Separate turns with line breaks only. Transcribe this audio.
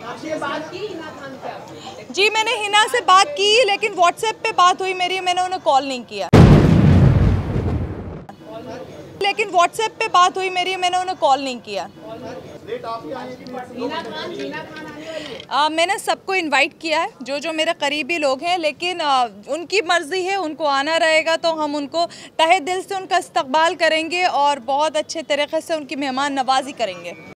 आपने बात की हिना खान से? आपने?
जी मैंने हिना से बात की, लेकिन व्हाट्सएप पे बात हुई मेरी, मैंने उन्हें कॉल नहीं किया। लेकिन व्हाट्सएप पे बात हुई मेरी, मैंने उन्हें कॉल नहीं किया।
हिना खान आने वाली है?
मैंने सबको इनवाइट किया है, जो जो मेरे करीबी लोग हैं, लेकिन उनकी मर्ज़ी है, उनको आना रहेगा तो हम उनको तहे दिल से उनका इस्तकबाल करेंगे और बहुत अच्छे तरीके से उनकी मेहमान नवाजी करेंगे।